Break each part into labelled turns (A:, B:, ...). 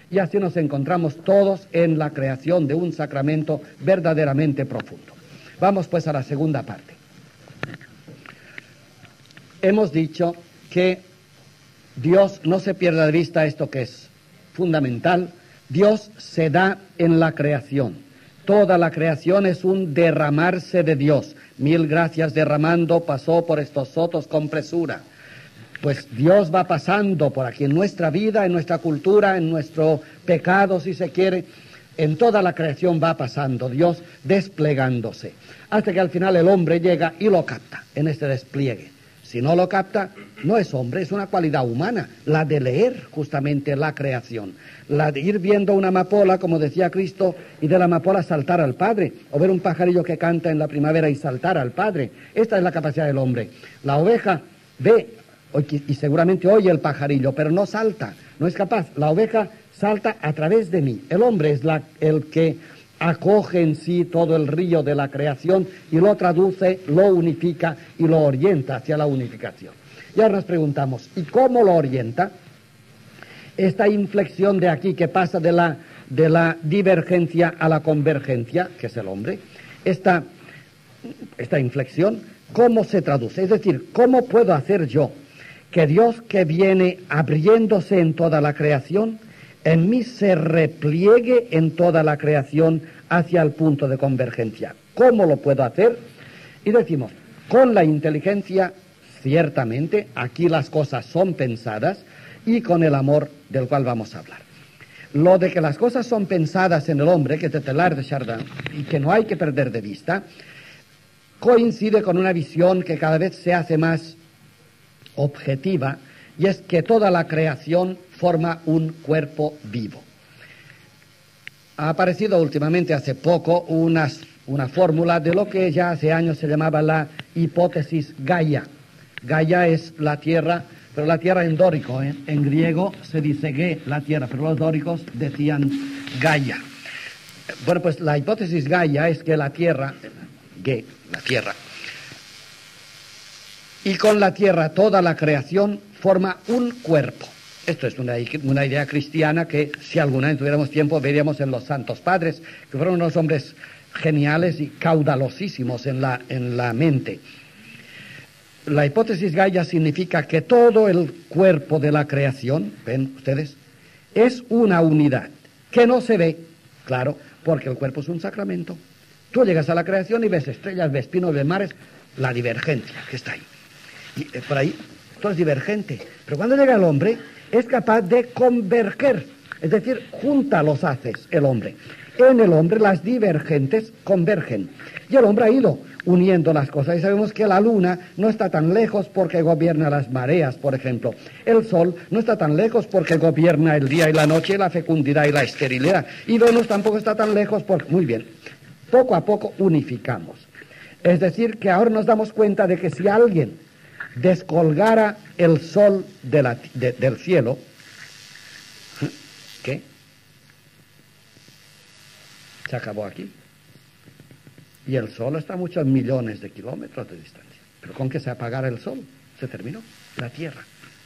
A: Y así nos encontramos todos en la creación de un sacramento verdaderamente profundo. Vamos pues a la segunda parte. Hemos dicho que Dios, no se pierda de vista esto que es fundamental, Dios se da en la creación. Toda la creación es un derramarse de Dios. Mil gracias derramando pasó por estos sotos con presura. Pues Dios va pasando por aquí en nuestra vida, en nuestra cultura, en nuestro pecado, si se quiere. En toda la creación va pasando Dios desplegándose, hasta que al final el hombre llega y lo capta en este despliegue. Si no lo capta, no es hombre, es una cualidad humana, la de leer justamente la creación, la de ir viendo una amapola, como decía Cristo, y de la amapola saltar al Padre, o ver un pajarillo que canta en la primavera y saltar al Padre. Esta es la capacidad del hombre. La oveja ve y seguramente oye el pajarillo, pero no salta, no es capaz. La oveja salta a través de mí. El hombre es el que acoge en sí todo el río de la creación y lo traduce, lo unifica y lo orienta hacia la unificación. Y ahora nos preguntamos, ¿y cómo lo orienta? Esta inflexión de aquí que pasa de la divergencia a la convergencia, que es el hombre, esta inflexión, ¿cómo se traduce? Es decir, ¿cómo puedo hacer yo que Dios, que viene abriéndose en toda la creación, en mí se repliegue en toda la creación hacia el punto de convergencia? ¿Cómo lo puedo hacer? Y decimos, con la inteligencia, ciertamente, aquí las cosas son pensadas, y con el amor del cual vamos a hablar. Lo de que las cosas son pensadas en el hombre, que es de Teilhard de Chardin, y que no hay que perder de vista, coincide con una visión que cada vez se hace más objetiva, y es que toda la creación forma un cuerpo vivo. Ha aparecido últimamente, hace poco, una fórmula de lo que ya hace años se llamaba la hipótesis Gaia. Gaia es la Tierra, pero la Tierra en dórico, en griego se dice Ge, la Tierra, pero los dóricos decían Gaia. Bueno, pues la hipótesis Gaia es que la Tierra, Ge, la Tierra, y con la Tierra toda la creación forma un cuerpo. Esto es una idea cristiana que, si alguna vez tuviéramos tiempo, veríamos en los santos padres, que fueron unos hombres geniales y caudalosísimos en la mente. La hipótesis Gaia significa que todo el cuerpo de la creación, ven ustedes, es una unidad que no se ve, claro, porque el cuerpo es un sacramento. Tú llegas a la creación y ves estrellas, ves pinos, ves mares, la divergencia que está ahí. Y por ahí, todo es divergente. Pero cuando llega el hombre, es capaz de converger, es decir, junta los haces el hombre. En el hombre las divergentes convergen. Y el hombre ha ido uniendo las cosas. Y sabemos que la luna no está tan lejos porque gobierna las mareas, por ejemplo. El sol no está tan lejos porque gobierna el día y la noche, la fecundidad y la esterilidad. Y Venus tampoco está tan lejos porque... Muy bien, poco a poco unificamos. Es decir, que ahora nos damos cuenta de que si alguien descolgara el sol del cielo, ¿qué? Se acabó aquí. Y el sol está a muchos millones de kilómetros de distancia. Pero con que se apagara el sol, se terminó la Tierra.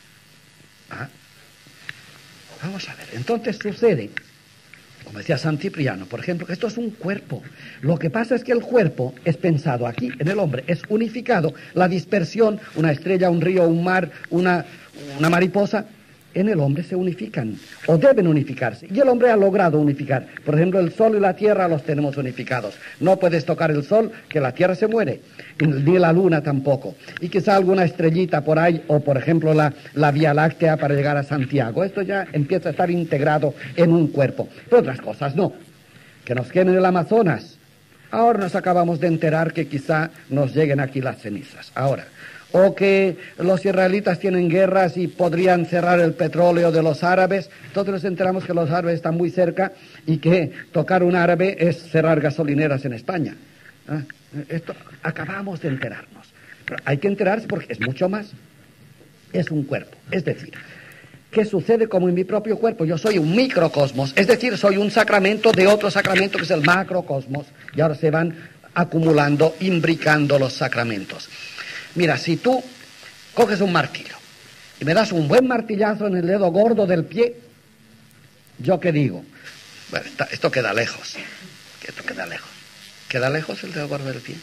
A: Vamos a ver, entonces sucede, como decía San Cipriano, por ejemplo, que esto es un cuerpo. Lo que pasa es que el cuerpo es pensado aquí, en el hombre, es unificado. La dispersión, una estrella, un río, un mar, una mariposa, en el hombre se unifican, o deben unificarse. Y el hombre ha logrado unificar. Por ejemplo, el sol y la tierra los tenemos unificados. No puedes tocar el sol, que la tierra se muere, ni la luna tampoco. Y quizá alguna estrellita por ahí, o por ejemplo la Vía Láctea para llegar a Santiago. Esto ya empieza a estar integrado en un cuerpo. Pero otras cosas no. Que nos queden en el Amazonas. Ahora nos acabamos de enterar que quizá nos lleguen aquí las cenizas. Ahora. O que los israelitas tienen guerras y podrían cerrar el petróleo de los árabes. Entonces nos enteramos que los árabes están muy cerca y que tocar un árabe es cerrar gasolineras en España. Esto acabamos de enterarnos. Pero hay que enterarse porque es mucho más. Es un cuerpo. Es decir, ¿qué sucede como en mi propio cuerpo? Yo soy un microcosmos, es decir, soy un sacramento de otro sacramento que es el macrocosmos. Y ahora se van acumulando, imbricando los sacramentos. Mira, si tú coges un martillo y me das un buen martillazo en el dedo gordo del pie, ¿Yo qué digo? Bueno, esto queda lejos. Esto queda lejos. ¿Queda lejos el dedo gordo del pie?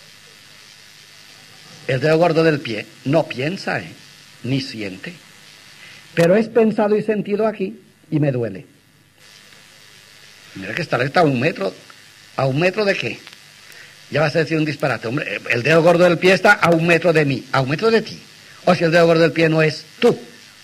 A: El dedo gordo del pie no piensa, ni siente. Pero es pensado y sentido aquí y me duele. Mira que está a 1 metro. ¿A 1 metro de qué? Ya vas a decir un disparate. Hombre, el dedo gordo del pie está a 1 metro de mí, a 1 metro de ti. O si el dedo gordo del pie no es tú.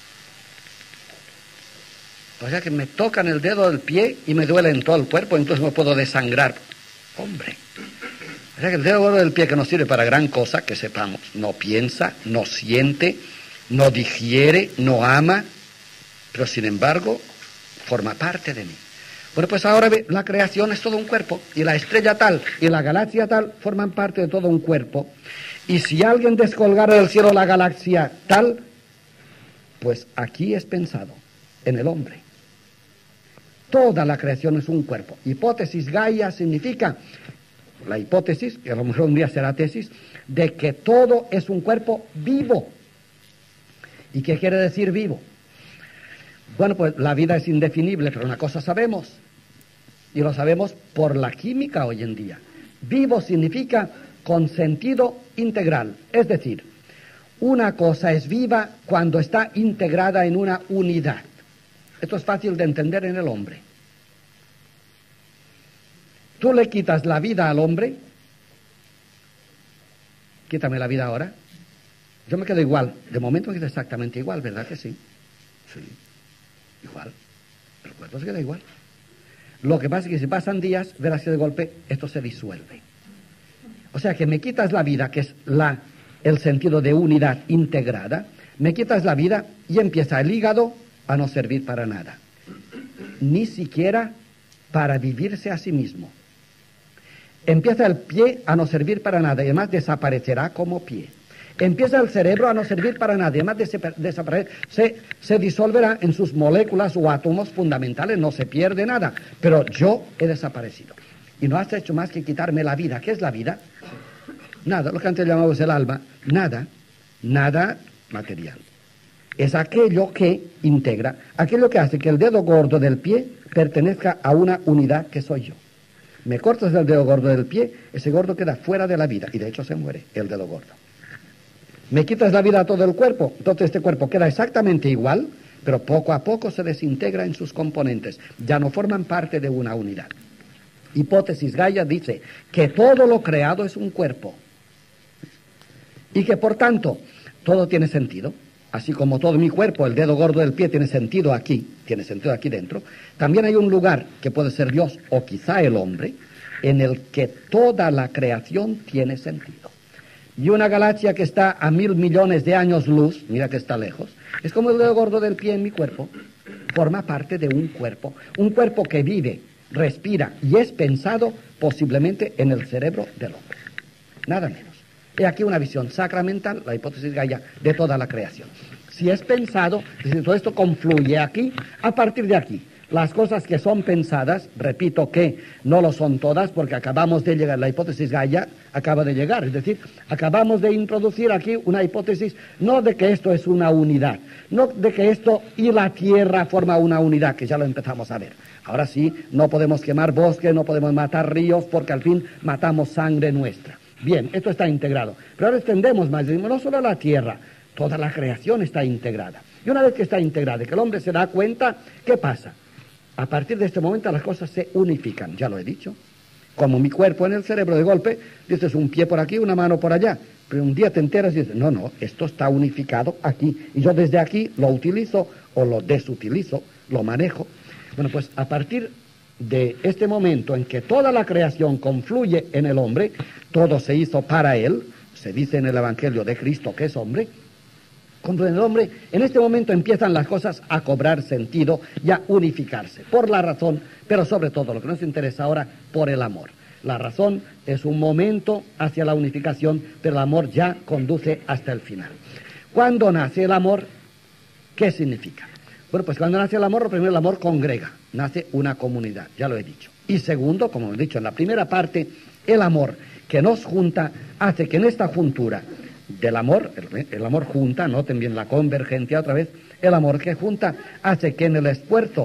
A: O sea que me tocan el dedo del pie y me duele en todo el cuerpo, entonces me puedo desangrar. Hombre. O sea que el dedo gordo del pie, que no sirve para gran cosa, que sepamos, no piensa, no siente, no digiere, no ama, pero sin embargo forma parte de mí. Bueno, pues ahora la creación es todo un cuerpo, y la estrella tal y la galaxia tal forman parte de todo un cuerpo. Y si alguien descolgara del cielo la galaxia tal, pues aquí es pensado, en el hombre. Toda la creación es un cuerpo. Hipótesis Gaia significa, la hipótesis, que a lo mejor un día será tesis, de que todo es un cuerpo vivo. ¿Y qué quiere decir vivo? Bueno, pues la vida es indefinible, pero una cosa sabemos, y lo sabemos por la química hoy en día. Vivo significa con sentido integral, es decir, una cosa es viva cuando está integrada en una unidad. Esto es fácil de entender en el hombre. Tú le quitas la vida al hombre, quítame la vida ahora, yo me quedo igual, de momento me quedo exactamente igual, ¿verdad que sí? Sí, igual, el cuerpo se queda igual. Lo que pasa es que si pasan días, verás que de golpe esto se disuelve. O sea que me quitas la vida, que es el sentido de unidad integrada, me quitas la vida y empieza el hígado a no servir para nada, ni siquiera para vivirse a sí mismo. Empieza el pie a no servir para nada y además desaparecerá como pie. Empieza el cerebro a no servir para nada y además se disolverá en sus moléculas o átomos fundamentales, no se pierde nada, pero yo he desaparecido. Y no has hecho más que quitarme la vida. ¿Qué es la vida? Nada, lo que antes llamábamos el alma, nada material. Es aquello que integra, aquello que hace que el dedo gordo del pie pertenezca a una unidad que soy yo. Me cortas el dedo gordo del pie, ese gordo queda fuera de la vida y de hecho se muere el dedo gordo. Me quitas la vida a todo el cuerpo, entonces este cuerpo queda exactamente igual, pero poco a poco se desintegra en sus componentes, ya no forman parte de una unidad. Hipótesis Gaia dice que todo lo creado es un cuerpo y que por tanto todo tiene sentido. Así como todo mi cuerpo, el dedo gordo del pie tiene sentido aquí dentro, también hay un lugar que puede ser Dios o quizá el hombre, en el que toda la creación tiene sentido. Y una galaxia que está a 1.000 millones de años luz, mira que está lejos, es como el dedo gordo del pie en mi cuerpo, forma parte de un cuerpo que vive, respira y es pensado posiblemente en el cerebro del hombre. Nada menos. He aquí una visión sacramental, la hipótesis Gaia, de toda la creación. Si es pensado, es decir, todo esto confluye aquí, a partir de aquí. Las cosas que son pensadas, repito que no lo son todas, porque acabamos de llegar, la hipótesis Gaia acaba de llegar, es decir, acabamos de introducir aquí una hipótesis, no de que esto es una unidad, no de que esto y la Tierra forma una unidad, que ya lo empezamos a ver. Ahora sí, no podemos quemar bosques, no podemos matar ríos, porque al fin matamos sangre nuestra. Bien, esto está integrado. Pero ahora extendemos más, decimos, no solo la Tierra, toda la creación está integrada. Y una vez que está integrada y que el hombre se da cuenta, ¿qué pasa? A partir de este momento las cosas se unifican, ya lo he dicho. Como mi cuerpo en el cerebro, de golpe, dices un pie por aquí, una mano por allá. Pero un día te enteras y dices, no, esto está unificado aquí. Y yo desde aquí lo utilizo o lo desutilizo, lo manejo. Bueno, pues a partir de este momento en que toda la creación confluye en el hombre, todo se hizo para él, se dice en el Evangelio de Cristo que es hombre, cuando en el hombre, en este momento empiezan las cosas a cobrar sentido y a unificarse, por la razón, pero sobre todo, lo que nos interesa ahora, por el amor. La razón es un momento hacia la unificación, pero el amor ya conduce hasta el final. Cuando nace el amor, ¿qué significa? Bueno, pues cuando nace el amor, lo primero, el amor congrega, nace una comunidad, ya lo he dicho. Y segundo, como he dicho en la primera parte, el amor que nos junta hace que en esta juntura del amor, el amor junta, noten bien la convergencia otra vez, el amor que junta hace que en el esfuerzo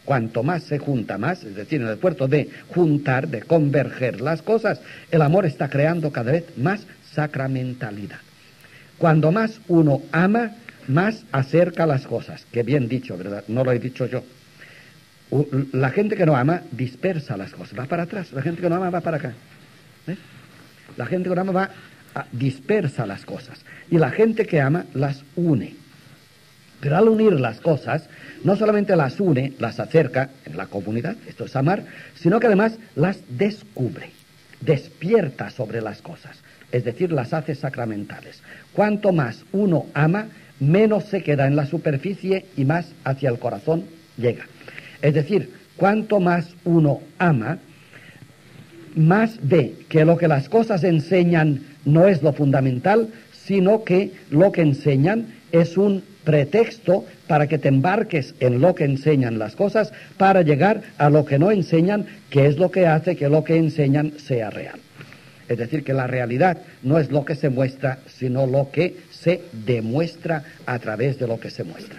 A: cuanto más se junta más, es decir, en el esfuerzo de juntar, de converger las cosas, el amor está creando cada vez más sacramentalidad. Cuando más uno ama, más acerca las cosas. Qué bien dicho, ¿verdad? No lo he dicho yo. La gente que no ama dispersa las cosas, va para atrás. La gente que no ama va para acá. ¿Ves? La gente que no ama dispersa las cosas. Y la gente que ama las une. Pero al unir las cosas, no solamente las une, las acerca en la comunidad, esto es amar, sino que además las descubre, despierta sobre las cosas. Es decir, las hace sacramentales. Cuanto más uno ama, menos se queda en la superficie y más hacia el corazón llega. Es decir, cuanto más uno ama, más ve que lo que las cosas enseñan no es lo fundamental, sino que lo que enseñan es un pretexto para que te embarques en lo que enseñan las cosas para llegar a lo que no enseñan, que es lo que hace que lo que enseñan sea real. Es decir, que la realidad no es lo que se muestra, sino lo que se demuestra a través de lo que se muestra.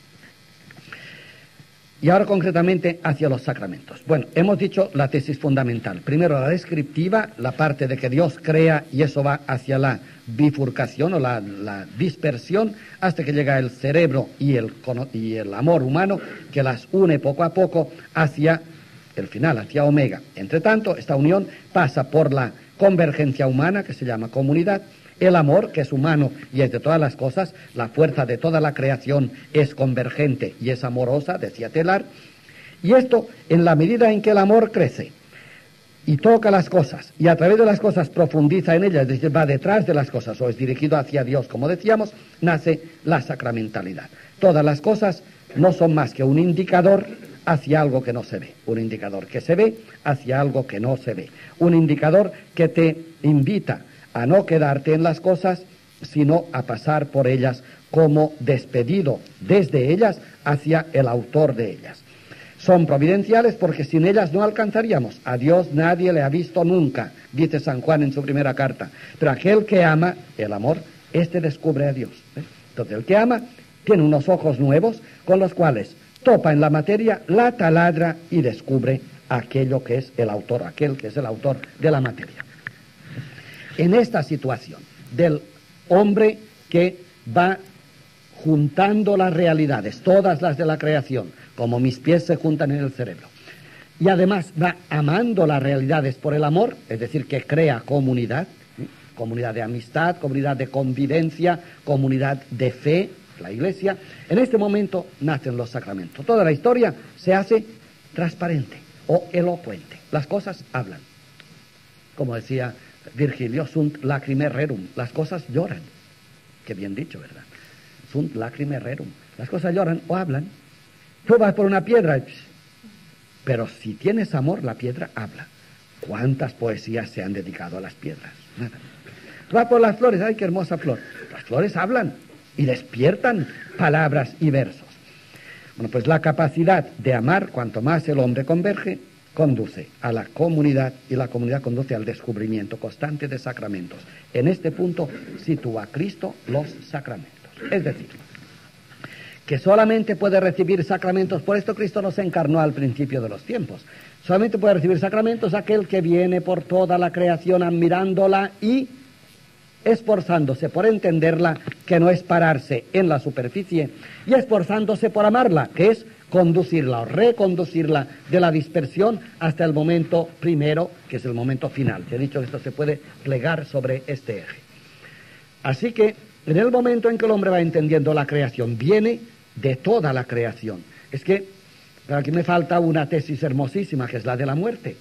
A: Y ahora concretamente hacia los sacramentos. Bueno, hemos dicho la tesis fundamental. Primero la descriptiva, la parte de que Dios crea y eso va hacia la bifurcación o la dispersión hasta que llega el cerebro y el amor humano que las une poco a poco hacia el final, hacia Omega. Entre tanto, esta unión pasa por la convergencia humana que se llama comunidad, el amor que es humano y es de todas las cosas, la fuerza de toda la creación es convergente y es amorosa, decía Telar, y esto en la medida en que el amor crece y toca las cosas y a través de las cosas profundiza en ellas, es decir, va detrás de las cosas o es dirigido hacia Dios, como decíamos, nace la sacramentalidad. Todas las cosas no son más que un indicador hacia algo que no se ve, un indicador que se ve hacia algo que no se ve, un indicador que te invita a no quedarte en las cosas, sino a pasar por ellas como despedido desde ellas hacia el autor de ellas. Son providenciales porque sin ellas no alcanzaríamos. A Dios nadie le ha visto nunca, dice San Juan en su primera carta. Pero aquel que ama, el amor, este descubre a Dios. Entonces el que ama tiene unos ojos nuevos con los cuales topa en la materia, la taladra y descubre aquello que es el autor, aquel que es el autor de la materia. En esta situación del hombre que va juntando las realidades, todas las de la creación, como mis pies se juntan en el cerebro, y además va amando las realidades por el amor, es decir, que crea comunidad, comunidad de amistad, comunidad de convivencia, comunidad de fe, la Iglesia, en este momento nacen los sacramentos. Toda la historia se hace transparente o elocuente. Las cosas hablan. Como decía Virgilio, sunt lacrimae rerum. Las cosas lloran. Qué bien dicho, ¿verdad? Sunt lacrimae rerum. Las cosas lloran o hablan. Tú vas por una piedra, pero si tienes amor, la piedra habla. ¿Cuántas poesías se han dedicado a las piedras? Nada. Tú vas por las flores, ¡ay, qué hermosa flor! Las flores hablan y despiertan palabras y versos. Bueno, pues la capacidad de amar, cuanto más el hombre converge, conduce a la comunidad y la comunidad conduce al descubrimiento constante de sacramentos. En este punto sitúa a Cristo los sacramentos. Es decir, que solamente puede recibir sacramentos, por esto Cristo no se encarnó al principio de los tiempos. Solamente puede recibir sacramentos aquel que viene por toda la creación admirándola y esforzándose por entenderla, que no es pararse en la superficie, y esforzándose por amarla, que es conducirla o reconducirla de la dispersión hasta el momento primero, que es el momento final. Te he dicho que esto se puede plegar sobre este eje. Así que, en el momento en que el hombre va entendiendo la creación, viene de toda la creación. Es que, aquí me falta una tesis hermosísima, que es la de la muerte.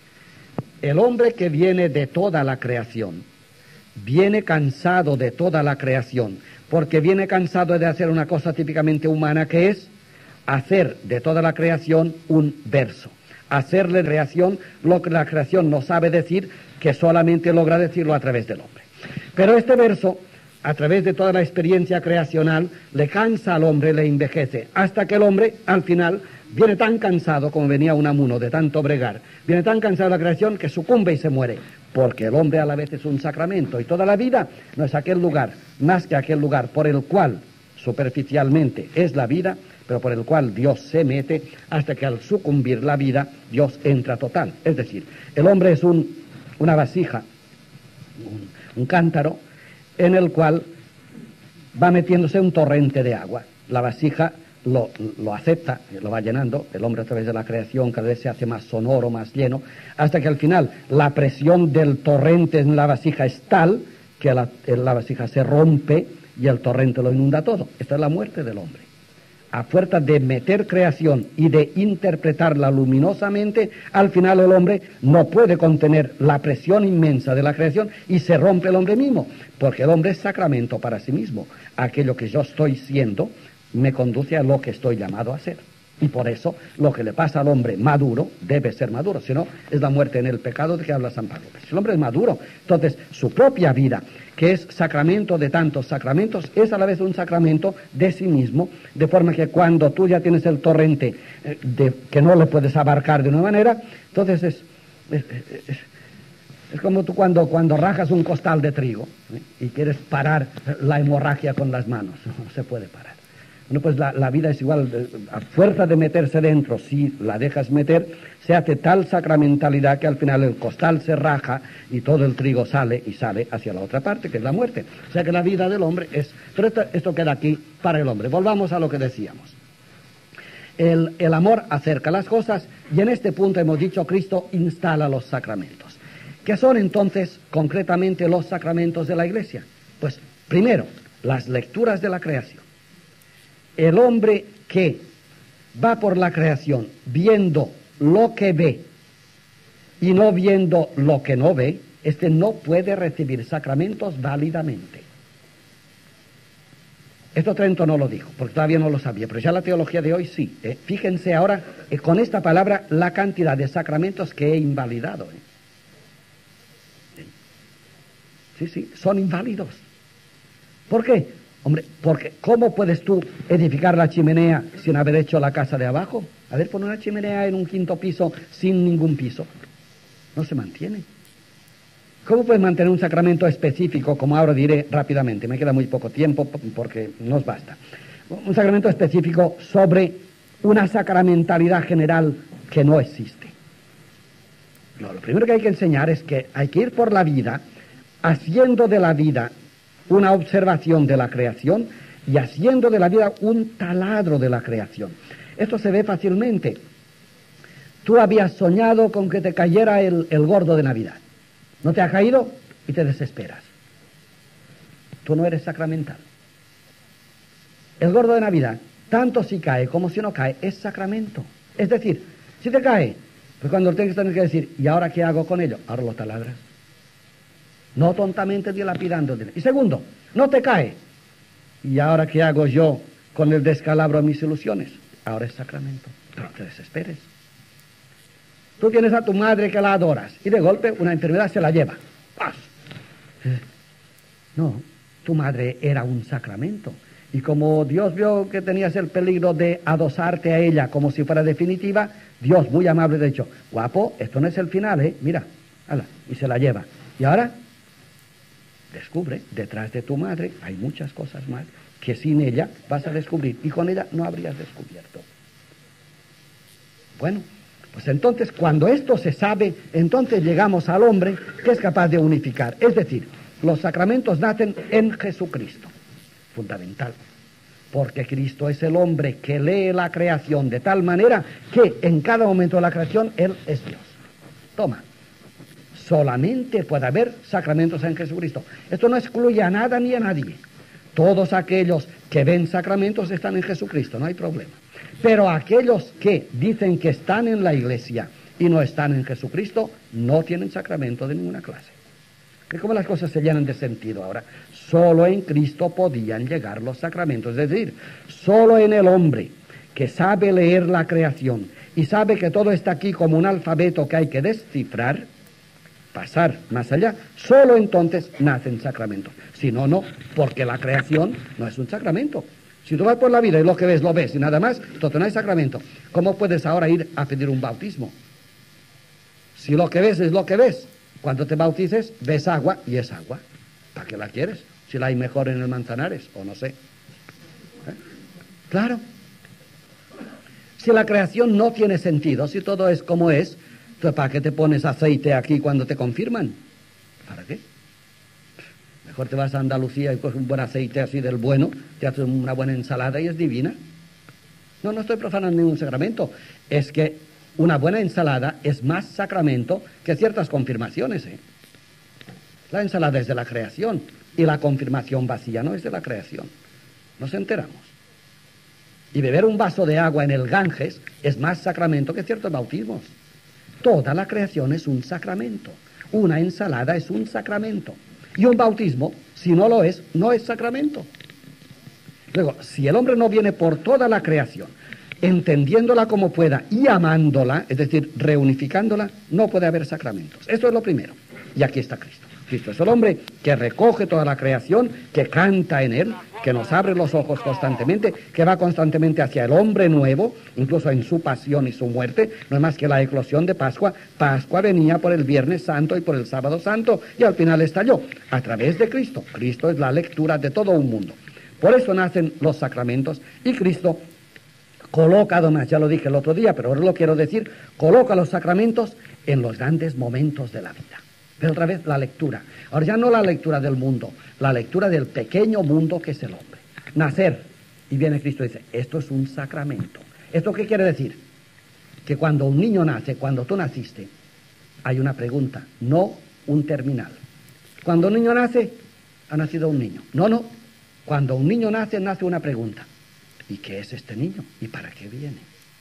A: El hombre que viene de toda la creación, viene cansado de toda la creación, porque viene cansado de hacer una cosa típicamente humana, que es hacer de toda la creación un verso, hacerle creación lo que la creación no sabe decir, que solamente logra decirlo a través del hombre. Pero este verso, a través de toda la experiencia creacional, le cansa al hombre, le envejece, hasta que el hombre, al final, viene tan cansado como venía Unamuno de tanto bregar, viene tan cansado de la creación que sucumbe y se muere, porque el hombre a la vez es un sacramento y toda la vida no es aquel lugar, más que aquel lugar por el cual superficialmente es la vida, pero por el cual Dios se mete hasta que al sucumbir la vida, Dios entra total. Es decir, el hombre es una vasija, un cántaro, en el cual va metiéndose un torrente de agua. La vasija lo acepta, lo va llenando, el hombre a través de la creación cada vez se hace más sonoro, más lleno, hasta que al final la presión del torrente en la vasija es tal que la vasija se rompe y el torrente lo inunda todo. Esta es la muerte del hombre. A fuerza de meter creación y de interpretarla luminosamente, al final el hombre no puede contener la presión inmensa de la creación y se rompe el hombre mismo, porque el hombre es sacramento para sí mismo. Aquello que yo estoy siendo me conduce a lo que estoy llamado a ser. Y por eso lo que le pasa al hombre maduro debe ser maduro, si no es la muerte en el pecado de que habla San Pablo. Si el hombre es maduro, entonces su propia vida, que es sacramento de tantos sacramentos, es a la vez un sacramento de sí mismo, de forma que cuando tú ya tienes el torrente que no le puedes abarcar de una manera, entonces es como tú cuando rajas un costal de trigo, y quieres parar la hemorragia con las manos, no se puede parar. Bueno, pues la vida es igual, a fuerza de meterse dentro, si la dejas meter, se hace tal sacramentalidad que al final el costal se raja y todo el trigo sale hacia la otra parte, que es la muerte. O sea que la vida del hombre es... Pero esto queda aquí para el hombre. Volvamos a lo que decíamos. El amor acerca las cosas, y en este punto hemos dicho, Cristo instala los sacramentos. ¿Qué son entonces concretamente los sacramentos de la Iglesia? Pues primero, las lecturas de la creación. El hombre que va por la creación viendo lo que ve y no viendo lo que no ve, este no puede recibir sacramentos válidamente. Esto Trento no lo dijo, porque todavía no lo sabía, pero ya la teología de hoy sí. Fíjense ahora con esta palabra la cantidad de sacramentos que he invalidado. Sí, son inválidos. ¿Por qué? Hombre, porque ¿cómo puedes tú edificar la chimenea sin haber hecho la casa de abajo? A ver, pon una chimenea en un quinto piso sin ningún piso. No se mantiene. ¿Cómo puedes mantener un sacramento específico, como ahora diré rápidamente? Me queda muy poco tiempo porque nos basta. Un sacramento específico sobre una sacramentalidad general que no existe. Lo primero que hay que enseñar es que hay que ir por la vida haciendo de la vida una observación de la creación y haciendo de la vida un taladro de la creación. Esto se ve fácilmente. Tú habías soñado con que te cayera el gordo de Navidad. No te ha caído y te desesperas. Tú no eres sacramental. El gordo de Navidad, tanto si cae como si no cae, es sacramento. Es decir, si te cae, pues cuando tienes que decir, ¿y ahora qué hago con ello? Ahora lo taladras. No tontamente dilapidando. Y segundo, no te cae. ¿Y ahora qué hago yo con el descalabro de mis ilusiones? Ahora es sacramento. Pero no te desesperes. Tú tienes a tu madre que la adoras y de golpe una enfermedad se la lleva. ¡Paz! No, tu madre era un sacramento. Y como Dios vio que tenías el peligro de adosarte a ella como si fuera definitiva, Dios muy amable te ha dicho, guapo, esto no es el final, mira, ala, y se la lleva. Y ahora descubre, detrás de tu madre hay muchas cosas más que sin ella vas a descubrir y con ella no habrías descubierto. Bueno, pues entonces cuando esto se sabe, entonces llegamos al hombre que es capaz de unificar. Es decir, los sacramentos nacen en Jesucristo, fundamental, porque Cristo es el hombre que lee la creación de tal manera que en cada momento de la creación Él es Dios. Toma. Solamente puede haber sacramentos en Jesucristo. Esto no excluye a nada ni a nadie. Todos aquellos que ven sacramentos están en Jesucristo, no hay problema. Pero aquellos que dicen que están en la Iglesia y no están en Jesucristo, no tienen sacramento de ninguna clase. Es como las cosas se llenan de sentido ahora. Solo en Cristo podían llegar los sacramentos. Es decir, solo en el hombre que sabe leer la creación y sabe que todo está aquí como un alfabeto que hay que descifrar, pasar más allá, solo entonces nacen sacramentos. Si no, no, porque la creación no es un sacramento. Si tú vas por la vida y lo que ves, lo ves y nada más, entonces no hay sacramento. ¿Cómo puedes ahora ir a pedir un bautismo? Si lo que ves es lo que ves, cuando te bautices, ves agua y es agua. ¿Para qué la quieres? Si la hay mejor en el Manzanares, o no sé. Claro. Si la creación no tiene sentido, si todo es como es, entonces ¿para qué te pones aceite aquí cuando te confirman? ¿Para qué? Mejor te vas a Andalucía y coges un buen aceite así del bueno, te haces una buena ensalada y es divina. No estoy profanando ningún sacramento. Es que una buena ensalada es más sacramento que ciertas confirmaciones, ¿eh? La ensalada es de la creación y la confirmación vacía no es de la creación. Nos enteramos. Y beber un vaso de agua en el Ganges es más sacramento que ciertos bautismos. Toda la creación es un sacramento. Una ensalada es un sacramento. Y un bautismo, si no lo es, no es sacramento. Luego, si el hombre no viene por toda la creación, entendiéndola como pueda y amándola, es decir, reunificándola, no puede haber sacramentos. Esto es lo primero. Y aquí está Cristo. Cristo es el hombre que recoge toda la creación, que canta en él, que nos abre los ojos constantemente, que va constantemente hacia el hombre nuevo, incluso en su pasión y su muerte. No es más que la eclosión de Pascua. Pascua venía por el Viernes Santo y por el Sábado Santo y al final estalló a través de Cristo. Cristo es la lectura de todo un mundo. Por eso nacen los sacramentos y Cristo coloca, además, ya lo dije el otro día, pero ahora lo quiero decir, coloca los sacramentos en los grandes momentos de la vida. Pero otra vez la lectura. Ahora ya no la lectura del mundo, la lectura del pequeño mundo que es el hombre. Nacer. Y viene Cristo y dice, esto es un sacramento. ¿Esto qué quiere decir? Que cuando un niño nace, cuando tú naciste, hay una pregunta, no un terminal. Cuando un niño nace, ha nacido un niño. No. Cuando un niño nace, nace una pregunta. ¿Y qué es este niño? ¿Y para qué viene?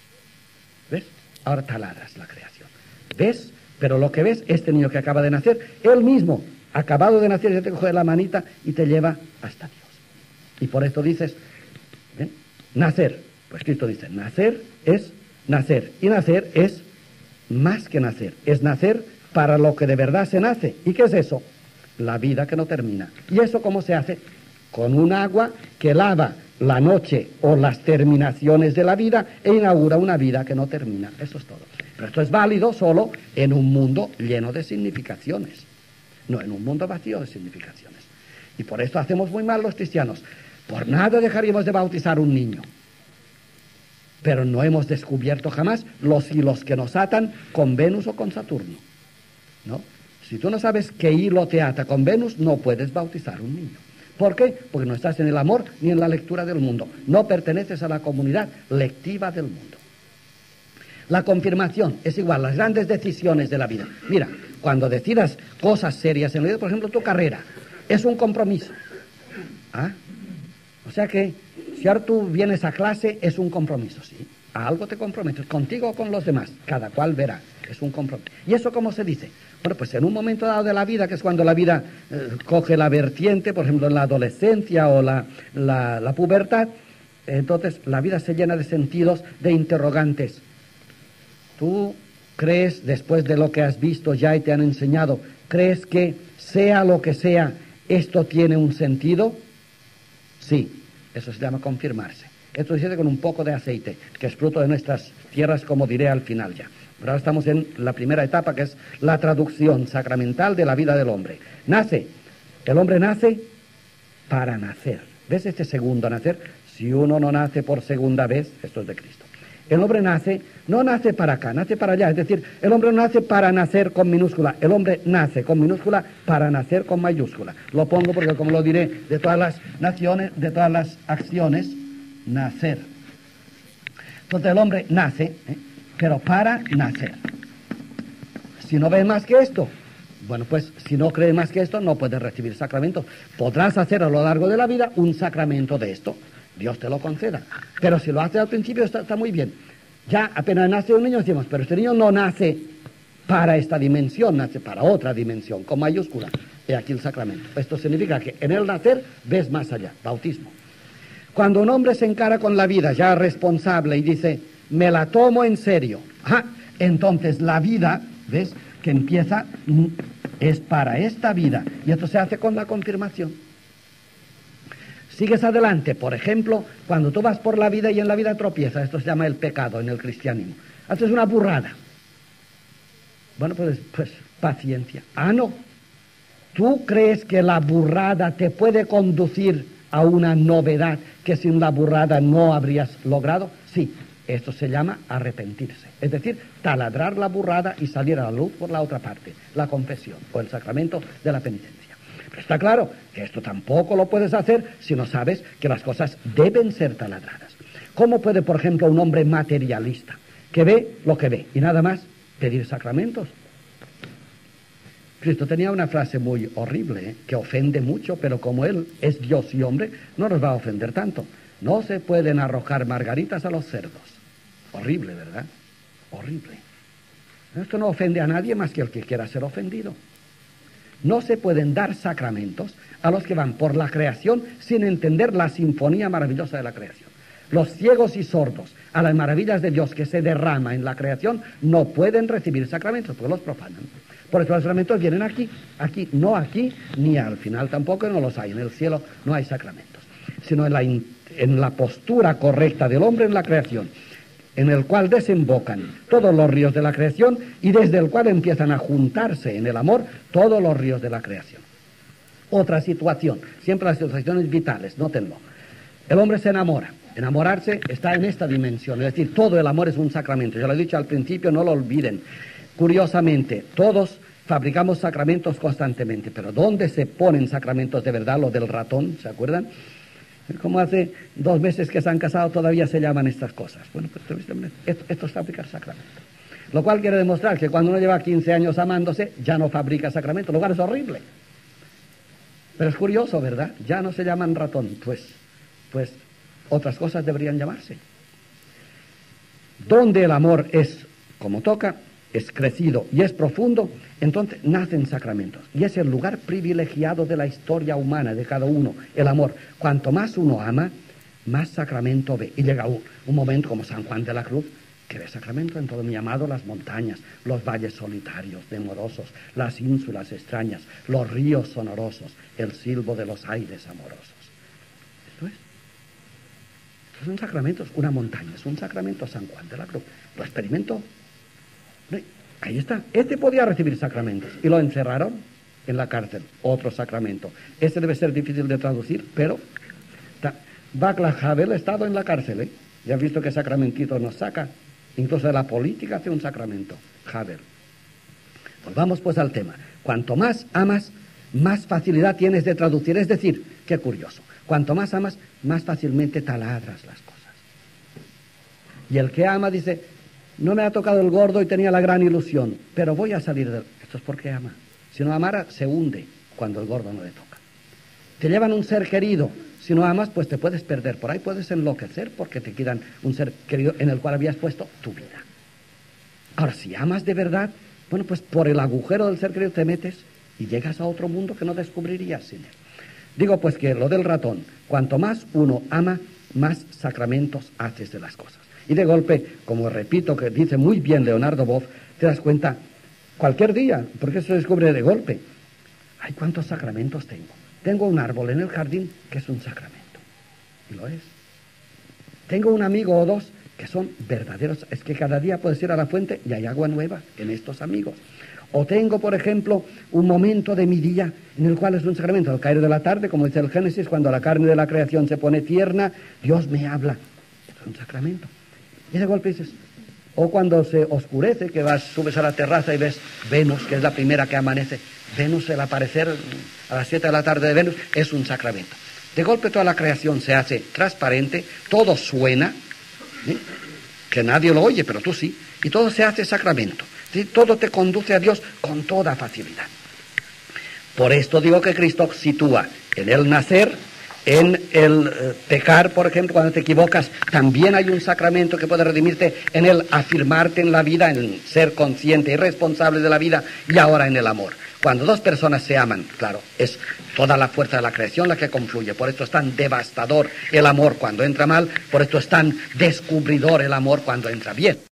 A: ¿Ves? Ahora taladras la creación. ¿Ves? Pero lo que ves, este niño que acaba de nacer, él mismo, acabado de nacer, ya te coge la manita y te lleva hasta Dios. Y por esto dices, ¿ven? Nacer. Pues Cristo dice, nacer es nacer. Y nacer es más que nacer. Es nacer para lo que de verdad se nace. ¿Y qué es eso? La vida que no termina. ¿Y eso cómo se hace? Con un agua que lava la noche o las terminaciones de la vida e inaugura una vida que no termina. Eso es todo. Pero esto es válido solo en un mundo lleno de significaciones, no en un mundo vacío de significaciones. Y por esto hacemos muy mal los cristianos. Por nada dejaríamos de bautizar un niño. Pero no hemos descubierto jamás los hilos que nos atan con Venus o con Saturno. ¿No? Si tú no sabes qué hilo te ata con Venus, no puedes bautizar un niño. ¿Por qué? Porque no estás en el amor ni en la lectura del mundo. No perteneces a la comunidad lectiva del mundo. La confirmación es igual, las grandes decisiones de la vida. Mira, cuando decidas cosas serias en la vida, por ejemplo, tu carrera, es un compromiso. ¿Ah? O sea que, si ahora tú vienes a clase, es un compromiso, ¿sí? A algo te comprometes, contigo o con los demás, cada cual verá, es un compromiso. ¿Y eso cómo se dice? Bueno, pues en un momento dado de la vida, que es cuando la vida coge la vertiente, por ejemplo, en la adolescencia o la pubertad, entonces la vida se llena de sentidos, de interrogantes. ¿Tú crees, después de lo que has visto ya y te han enseñado, crees que sea lo que sea, esto tiene un sentido? Sí, eso se llama confirmarse. Esto se dice con un poco de aceite, que es fruto de nuestras tierras, como diré al final ya. Pero ahora estamos en la primera etapa, que es la traducción sacramental de la vida del hombre. Nace, el hombre nace para nacer. ¿Ves este segundo nacer? Si uno no nace por segunda vez, esto es de Cristo. El hombre nace, no nace para acá, nace para allá. Es decir, el hombre no nace para nacer con minúscula. El hombre nace con minúscula para nacer con mayúscula. Lo pongo porque, como lo diré, de todas las naciones, de todas las acciones, nacer. Entonces el hombre nace, pero para nacer. Si no ves más que esto, bueno, pues si no crees más que esto, no puedes recibir sacramentos. Podrás hacer a lo largo de la vida un sacramento de esto. Dios te lo conceda. Pero si lo haces al principio está muy bien. Ya apenas nace un niño decimos, pero este niño no nace para esta dimensión, nace para otra dimensión, con mayúscula. He aquí el sacramento. Esto significa que en el nacer ves más allá, bautismo. Cuando un hombre se encara con la vida ya responsable y dice, me la tomo en serio, entonces la vida, ¿ves?, que empieza es para esta vida. Y esto se hace con la confirmación. Sigues adelante, por ejemplo, cuando tú vas por la vida y en la vida tropiezas, esto se llama el pecado en el cristianismo. Haces una burrada. Bueno, pues paciencia. No. ¿Tú crees que la burrada te puede conducir a una novedad que sin la burrada no habrías logrado? Sí, Esto se llama arrepentirse, es decir, taladrar la burrada y salir a la luz por la otra parte, la confesión o el sacramento de la penitencia. Pero está claro que esto tampoco lo puedes hacer si no sabes que las cosas deben ser taladradas. ¿Cómo puede, por ejemplo, un hombre materialista que ve lo que ve y nada más pedir sacramentos? Cristo tenía una frase muy horrible, que ofende mucho, pero como Él es Dios y hombre, no nos va a ofender tanto. No se pueden arrojar margaritas a los cerdos. Horrible, ¿verdad? Horrible. Esto no ofende a nadie más que el que quiera ser ofendido. No se pueden dar sacramentos a los que van por la creación sin entender la sinfonía maravillosa de la creación. Los ciegos y sordos a las maravillas de Dios que se derrama en la creación no pueden recibir sacramentos porque los profanan. Por eso los sacramentos vienen aquí, no aquí, ni al final tampoco, no los hay. En el cielo no hay sacramentos, sino en la postura correcta del hombre en la creación, en el cual desembocan todos los ríos de la creación y desde el cual empiezan a juntarse en el amor todos los ríos de la creación. Otra situación, siempre las situaciones vitales, nótenlo. El hombre se enamora. Enamorarse está en esta dimensión, es decir, todo el amor es un sacramento. Yo lo he dicho al principio, no lo olviden. Curiosamente, todos fabricamos sacramentos constantemente, pero ¿dónde se ponen sacramentos de verdad? Lo del ratón, ¿se acuerdan? Como hace 2 meses que se han casado todavía se llaman estas cosas. Bueno, pues esto es fabricar sacramentos. Lo cual quiere demostrar que cuando uno lleva 15 años amándose, ya no fabrica sacramentos, lo cual es horrible. Pero es curioso, ¿verdad? Ya no se llaman ratón, pues otras cosas deberían llamarse. Donde el amor es como toca, es crecido y es profundo, entonces nacen sacramentos. Y es el lugar privilegiado de la historia humana, de cada uno, el amor. Cuanto más uno ama, más sacramento ve. Y llega un momento como San Juan de la Cruz, que ve sacramento en todo mi amado, las montañas, los valles solitarios, demorosos, las ínsulas extrañas, los ríos sonorosos, el silbo de los aires amorosos. Esto es. Estos son sacramentos. Una montaña es un sacramento, San Juan de la Cruz. Lo experimentó. Ahí está. Este podía recibir sacramentos y lo encerraron en la cárcel. Otro sacramento. Este debe ser difícil de traducir, pero Václav Havel ha estado en la cárcel, ¿eh? Ya has visto qué sacramentitos nos saca. Incluso de la política hace un sacramento. Havel. Volvamos pues al tema. Cuanto más amas, más facilidad tienes de traducir. Es decir, qué curioso. Cuanto más amas, más fácilmente taladras las cosas. Y el que ama dice: no me ha tocado el gordo y tenía la gran ilusión, pero voy a salir de... Esto es porque ama. Si no amara, se hunde cuando el gordo no le toca. Te llevan un ser querido. Si no amas, pues te puedes perder. Por ahí puedes enloquecer porque te quitan un ser querido en el cual habías puesto tu vida. Ahora, si amas de verdad, bueno, pues por el agujero del ser querido te metes y llegas a otro mundo que no descubrirías sin él. Digo pues que lo del ratón, cuanto más uno ama, más sacramentos haces de las cosas. Y de golpe, como repito, que dice muy bien Leonardo Boff, te das cuenta cualquier día, porque eso se descubre de golpe. Ay, ¿cuántos sacramentos tengo? Tengo un árbol en el jardín que es un sacramento. Y lo es. Tengo un amigo o dos que son verdaderos. Es que cada día puedes ir a la fuente y hay agua nueva en estos amigos. O tengo, por ejemplo, un momento de mi día en el cual es un sacramento. Al caer de la tarde, como dice el Génesis, cuando la carne de la creación se pone tierna, Dios me habla. Es un sacramento. Y de golpe dices, o cuando se oscurece, que subes a la terraza y ves Venus, que es la primera que amanece. Venus, el aparecer a las 7 de la tarde de Venus, es un sacramento. De golpe toda la creación se hace transparente, todo suena, ¿sí? Que nadie lo oye, pero tú sí, y todo se hace sacramento. ¿Sí? Todo te conduce a Dios con toda facilidad. Por esto digo que Cristo sitúa en el nacer, en el pecar, por ejemplo, cuando te equivocas, también hay un sacramento que puede redimirte, en el afirmarte en la vida, en ser consciente y responsable de la vida, y ahora en el amor. Cuando dos personas se aman, claro, es toda la fuerza de la creación la que confluye. Por esto es tan devastador el amor cuando entra mal, por esto es tan descubridor el amor cuando entra bien.